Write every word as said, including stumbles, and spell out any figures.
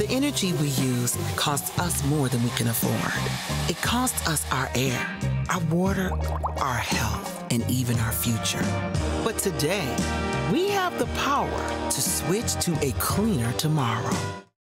The energy we use costs us more than we can afford. It costs us our air, our water, our health, and even our future. But today, we have the power to switch to a cleaner tomorrow.